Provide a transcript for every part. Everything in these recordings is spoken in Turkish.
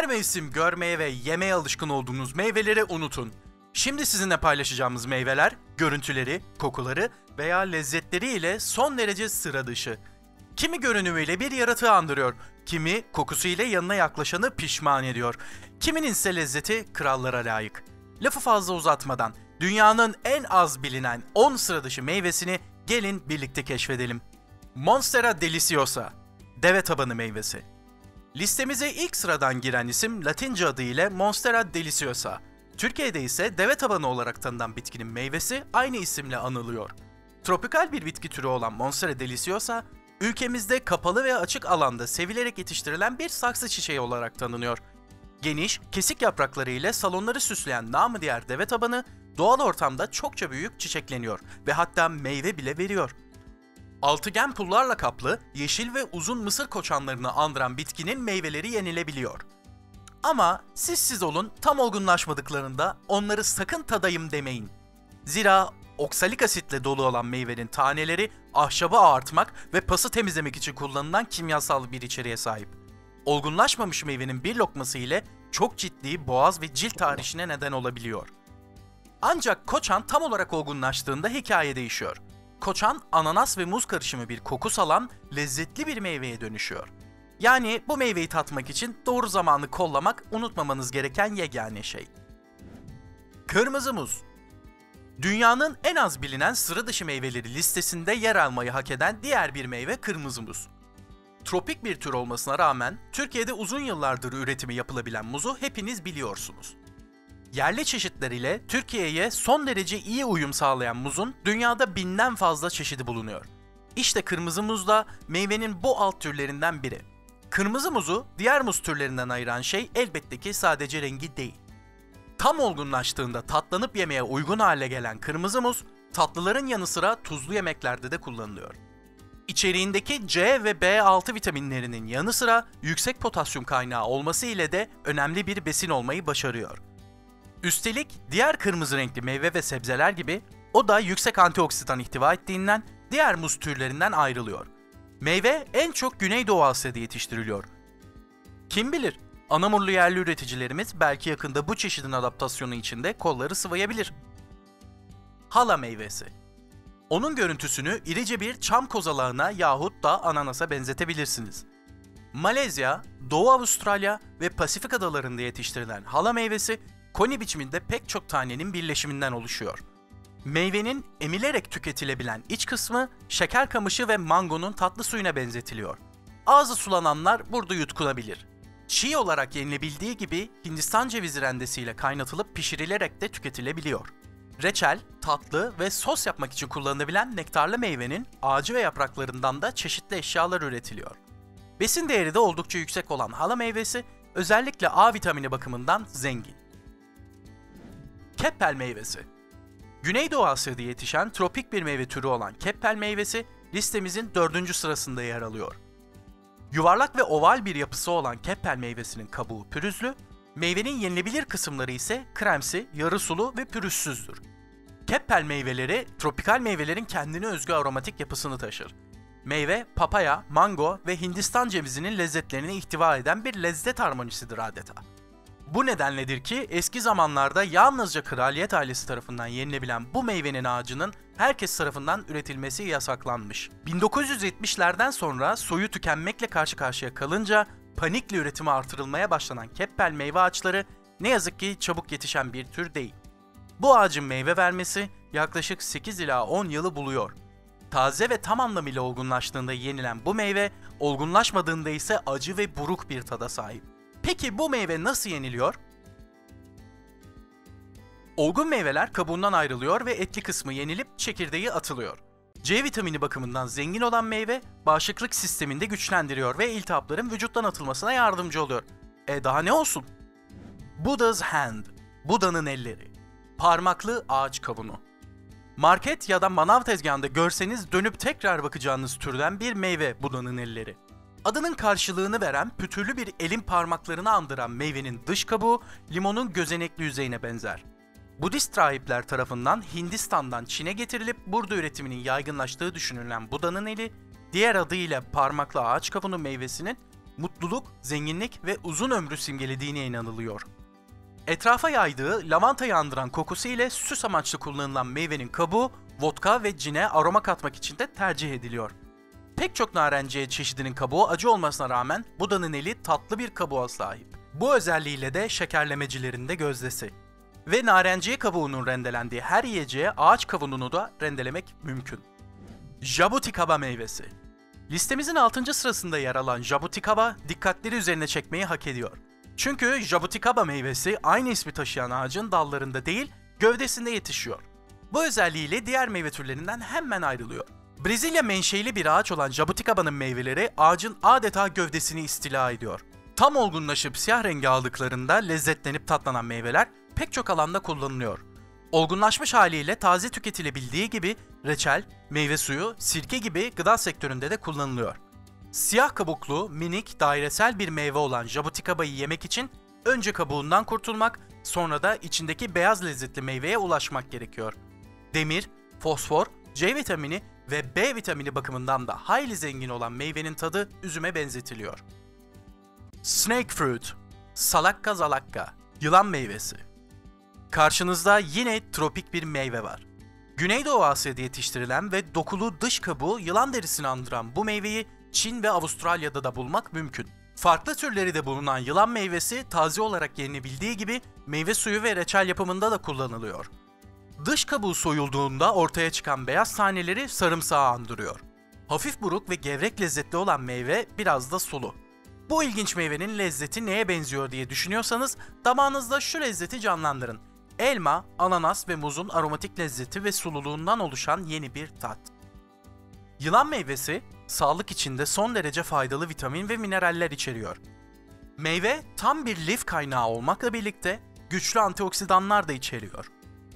Her mevsim görmeye ve yemeye alışkın olduğunuz meyveleri unutun. Şimdi sizinle paylaşacağımız meyveler, görüntüleri, kokuları veya lezzetleri ile son derece sıra dışı. Kimi görünümüyle bir yaratığı andırıyor, kimi kokusu ile yanına yaklaşanı pişman ediyor. Kiminin ise lezzeti krallara layık. Lafı fazla uzatmadan, dünyanın en az bilinen 10 sıra dışı meyvesini gelin birlikte keşfedelim. Monstera deliciosa, deve tabanı meyvesi. Listemize ilk sıradan giren isim Latince adı ile Monstera deliciosa. Türkiye'de ise deve tabanı olarak tanınan bitkinin meyvesi aynı isimle anılıyor. Tropikal bir bitki türü olan Monstera deliciosa, ülkemizde kapalı ve açık alanda sevilerek yetiştirilen bir saksı çiçeği olarak tanınıyor. Geniş, kesik yaprakları ile salonları süsleyen namı diğer deve tabanı, doğal ortamda çokça büyüyüp çiçekleniyor ve hatta meyve bile veriyor. Altıgen pullarla kaplı, yeşil ve uzun mısır koçanlarını andıran bitkinin meyveleri yenilebiliyor. Ama siz olun, tam olgunlaşmadıklarında onları sakın tadayım demeyin. Zira oksalik asitle dolu olan meyvenin taneleri ahşabı ağartmak ve pası temizlemek için kullanılan kimyasal bir içeriğe sahip. Olgunlaşmamış meyvenin bir lokması ile çok ciddi boğaz ve cilt tahrişine neden olabiliyor. Ancak koçan tam olarak olgunlaştığında hikaye değişiyor. Koçan, ananas ve muz karışımı bir koku salan, lezzetli bir meyveye dönüşüyor. Yani bu meyveyi tatmak için doğru zamanı kollamak unutmamanız gereken yegane şey. Kırmızı muz. Dünyanın en az bilinen sıra dışı meyveleri listesinde yer almayı hak eden diğer bir meyve kırmızı muz. Tropik bir tür olmasına rağmen Türkiye'de uzun yıllardır üretimi yapılabilen muzu hepiniz biliyorsunuz. Yerli çeşitleriyle Türkiye'ye son derece iyi uyum sağlayan muzun dünyada binden fazla çeşidi bulunuyor. İşte kırmızı muz da meyvenin bu alt türlerinden biri. Kırmızı muzu diğer muz türlerinden ayıran şey elbette ki sadece rengi değil. Tam olgunlaştığında tatlanıp yemeye uygun hale gelen kırmızı muz, tatlıların yanı sıra tuzlu yemeklerde de kullanılıyor. İçeriğindeki C ve B6 vitaminlerinin yanı sıra yüksek potasyum kaynağı olması ile de önemli bir besin olmayı başarıyor. Üstelik diğer kırmızı renkli meyve ve sebzeler gibi o da yüksek antioksidan ihtiva ettiğinden diğer muz türlerinden ayrılıyor. Meyve en çok Güneydoğu Asya'da yetiştiriliyor. Kim bilir, Anamurlu yerli üreticilerimiz belki yakında bu çeşidin adaptasyonu içinde kolları sıvayabilir. Hala meyvesi. Onun görüntüsünü irice bir çam kozalağına yahut da ananasa benzetebilirsiniz. Malezya, Doğu Avustralya ve Pasifik adalarında yetiştirilen hala meyvesi, koni biçiminde pek çok tanenin birleşiminden oluşuyor. Meyvenin emilerek tüketilebilen iç kısmı şeker kamışı ve mangonun tatlı suyuna benzetiliyor. Ağzı sulananlar burada yutkunabilir. Çiğ olarak yenilebildiği gibi Hindistan cevizi rendesiyle kaynatılıp pişirilerek de tüketilebiliyor. Reçel, tatlı ve sos yapmak için kullanılabilen nektarlı meyvenin ağacı ve yapraklarından da çeşitli eşyalar üretiliyor. Besin değeri de oldukça yüksek olan hala meyvesi özellikle A vitamini bakımından zengin. Keppel meyvesi. Güneydoğu Asya'da yetişen tropik bir meyve türü olan keppel meyvesi listemizin 4. sırasında yer alıyor. Yuvarlak ve oval bir yapısı olan keppel meyvesinin kabuğu pürüzlü, meyvenin yenilebilir kısımları ise kremsi, yarı sulu ve pürüzsüzdür. Keppel meyveleri, tropikal meyvelerin kendine özgü aromatik yapısını taşır. Meyve, papaya, mango ve Hindistan cevizinin lezzetlerini ihtiva eden bir lezzet harmonisidir adeta. Bu nedenledir ki eski zamanlarda yalnızca kraliyet ailesi tarafından yenilebilen bu meyvenin ağacının herkes tarafından üretilmesi yasaklanmış. 1970'lerden sonra soyu tükenmekle karşı karşıya kalınca panikle üretimi artırılmaya başlanan keppel meyve ağaçları ne yazık ki çabuk yetişen bir tür değil. Bu ağacın meyve vermesi yaklaşık 8 ila 10 yılı buluyor. Taze ve tam anlamıyla olgunlaştığında yenilen bu meyve, olgunlaşmadığında ise acı ve buruk bir tada sahip. Peki bu meyve nasıl yeniliyor? Olgun meyveler kabuğundan ayrılıyor ve etli kısmı yenilip çekirdeği atılıyor. C vitamini bakımından zengin olan meyve, bağışıklık sistemini de güçlendiriyor ve iltihapların vücuttan atılmasına yardımcı oluyor. Daha ne olsun? Buddha's Hand, Buda'nın elleri. Parmaklı ağaç kavunu. Market ya da manav tezgahında görseniz dönüp tekrar bakacağınız türden bir meyve Buda'nın elleri. Adının karşılığını veren pütürlü bir elin parmaklarını andıran meyvenin dış kabuğu limonun gözenekli yüzeyine benzer. Budist rahipler tarafından Hindistan'dan Çin'e getirilip burada üretiminin yaygınlaştığı düşünülen Buda'nın eli, diğer adıyla parmaklı ağaç kabuğu meyvesinin mutluluk, zenginlik ve uzun ömrü simgelediğine inanılıyor. Etrafa yaydığı lavantayı andıran kokusu ile süs amaçlı kullanılan meyvenin kabuğu, vodka ve cine aroma katmak için de tercih ediliyor. Pek çok narenciye çeşidinin kabuğu acı olmasına rağmen bu danıneli tatlı bir kabuğa sahip. Bu özelliğiyle de şekerlemecilerin de gözdesi. Ve narenciye kabuğunun rendelendiği her yiyeceğe ağaç kavununu da rendelemek mümkün. Jabuticaba meyvesi. Listemizin 6. sırasında yer alan Jabuticaba dikkatleri üzerine çekmeyi hak ediyor. Çünkü Jabuticaba meyvesi aynı ismi taşıyan ağacın dallarında değil, gövdesinde yetişiyor. Bu özelliğiyle diğer meyve türlerinden hemen ayrılıyor. Brezilya menşeili bir ağaç olan Jabuticaba'nın meyveleri ağacın adeta gövdesini istila ediyor. Tam olgunlaşıp siyah rengi aldıklarında lezzetlenip tatlanan meyveler pek çok alanda kullanılıyor. Olgunlaşmış haliyle taze tüketilebildiği gibi reçel, meyve suyu, sirke gibi gıda sektöründe de kullanılıyor. Siyah kabuklu, minik, dairesel bir meyve olan Jabuticaba'yı yemek için önce kabuğundan kurtulmak, sonra da içindeki beyaz lezzetli meyveye ulaşmak gerekiyor. Demir, fosfor, C vitamini ve B vitamini bakımından da hayli zengin olan meyvenin tadı üzüme benzetiliyor. Snake fruit, salakka zalakka, yılan meyvesi. Karşınızda yine tropik bir meyve var. Güneydoğu Asya'da yetiştirilen ve dokulu dış kabuğu yılan derisini andıran bu meyveyi Çin ve Avustralya'da da bulmak mümkün. Farklı türleri de bulunan yılan meyvesi taze olarak yenebildiği gibi meyve suyu ve reçel yapımında da kullanılıyor. Dış kabuğu soyulduğunda ortaya çıkan beyaz taneleri sarımsağı andırıyor. Hafif buruk ve gevrek lezzetli olan meyve biraz da sulu. Bu ilginç meyvenin lezzeti neye benziyor diye düşünüyorsanız damağınızda şu lezzeti canlandırın. Elma, ananas ve muzun aromatik lezzeti ve sululuğundan oluşan yeni bir tat. Yılan meyvesi, sağlık için de son derece faydalı vitamin ve mineraller içeriyor. Meyve tam bir lif kaynağı olmakla birlikte güçlü antioksidanlar da içeriyor.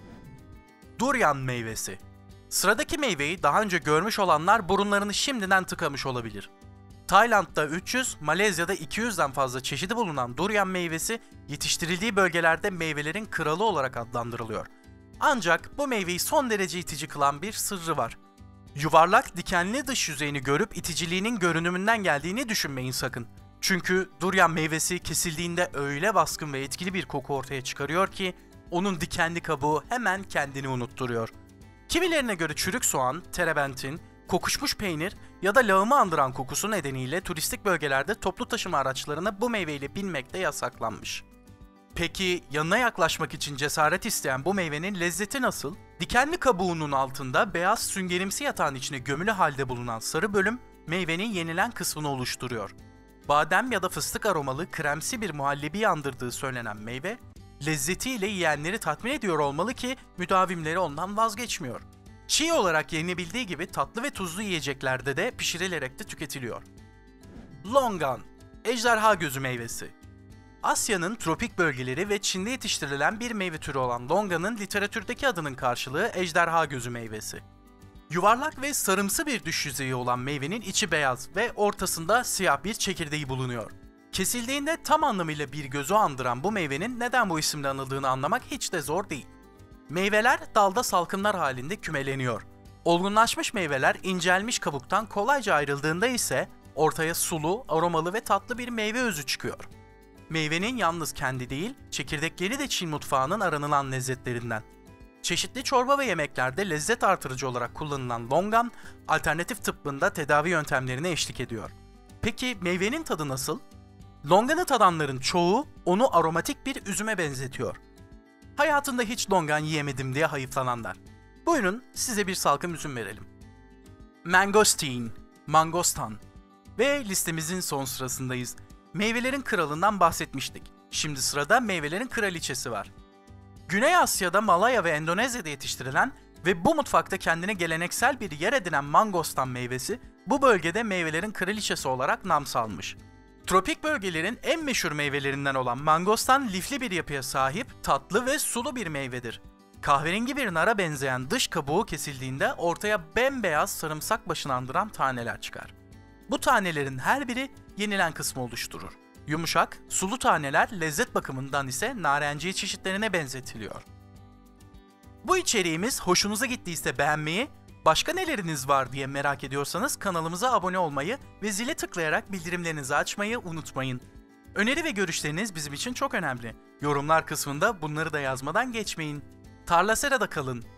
Durian meyvesi. Sıradaki meyveyi daha önce görmüş olanlar burunlarını şimdiden tıkamış olabilir. Tayland'da 300, Malezya'da 200'den fazla çeşidi bulunan durian meyvesi yetiştirildiği bölgelerde meyvelerin kralı olarak adlandırılıyor. Ancak bu meyveyi son derece itici kılan bir sırrı var. Yuvarlak dikenli dış yüzeyini görüp iticiliğinin görünümünden geldiğini düşünmeyin sakın. Çünkü durian meyvesi kesildiğinde öyle baskın ve etkili bir koku ortaya çıkarıyor ki onun dikenli kabuğu hemen kendini unutturuyor. Kimilerine göre çürük soğan, terebentin, kokuşmuş peynir ya da lağımı andıran kokusu nedeniyle turistik bölgelerde toplu taşıma araçlarına bu meyveyle binmek de yasaklanmış. Peki yanına yaklaşmak için cesaret isteyen bu meyvenin lezzeti nasıl? Dikenli kabuğunun altında beyaz süngerimsi yatağın içine gömülü halde bulunan sarı bölüm meyvenin yenilen kısmını oluşturuyor. Badem ya da fıstık aromalı kremsi bir muhallebi andırdığı söylenen meyve, lezzetiyle yiyenleri tatmin ediyor olmalı ki müdavimleri ondan vazgeçmiyor. Çiğ olarak yenilebildiği gibi tatlı ve tuzlu yiyeceklerde de pişirilerek de tüketiliyor. Longan, ejderha gözü meyvesi. Asya'nın tropik bölgeleri ve Çin'de yetiştirilen bir meyve türü olan longanın literatürdeki adının karşılığı ejderha gözü meyvesi. Yuvarlak ve sarımsı bir dış yüzeyi olan meyvenin içi beyaz ve ortasında siyah bir çekirdeği bulunuyor. Kesildiğinde tam anlamıyla bir gözü andıran bu meyvenin neden bu isimle anıldığını anlamak hiç de zor değil. Meyveler dalda salkımlar halinde kümeleniyor. Olgunlaşmış meyveler incelmiş kabuktan kolayca ayrıldığında ise ortaya sulu, aromalı ve tatlı bir meyve özü çıkıyor. Meyvenin yalnız kendi değil, çekirdekleri de Çin mutfağının aranılan lezzetlerinden. Çeşitli çorba ve yemeklerde lezzet artırıcı olarak kullanılan longan, alternatif tıbbında tedavi yöntemlerine eşlik ediyor. Peki meyvenin tadı nasıl? Longanı tadanların çoğu onu aromatik bir üzüme benzetiyor. Hayatında hiç longan yiyemedim diye hayıflananlar. Buyurun size bir salkım üzüm verelim. Mangosteen, mangostan. Ve listemizin son sırasındayız. Meyvelerin kralından bahsetmiştik. Şimdi sırada meyvelerin kraliçesi var. Güney Asya'da, Malaya ve Endonezya'da yetiştirilen ve bu mutfakta kendine geleneksel bir yer edinen mangostan meyvesi, bu bölgede meyvelerin kraliçesi olarak nam salmış. Tropik bölgelerin en meşhur meyvelerinden olan mangostan lifli bir yapıya sahip, tatlı ve sulu bir meyvedir. Kahverengi bir nara benzeyen dış kabuğu kesildiğinde ortaya bembeyaz sarımsak başını andıran taneler çıkar. Bu tanelerin her biri yenilen kısmı oluşturur. Yumuşak, sulu taneler lezzet bakımından ise narenciye çeşitlerine benzetiliyor. Bu içeriğimiz hoşunuza gittiyse beğenmeyi, Başka neleriniz var diye merak ediyorsanız kanalımıza abone olmayı ve zile tıklayarak bildirimlerinizi açmayı unutmayın. Öneri ve görüşleriniz bizim için çok önemli. Yorumlar kısmında bunları da yazmadan geçmeyin. Tarla Sera'da kalın.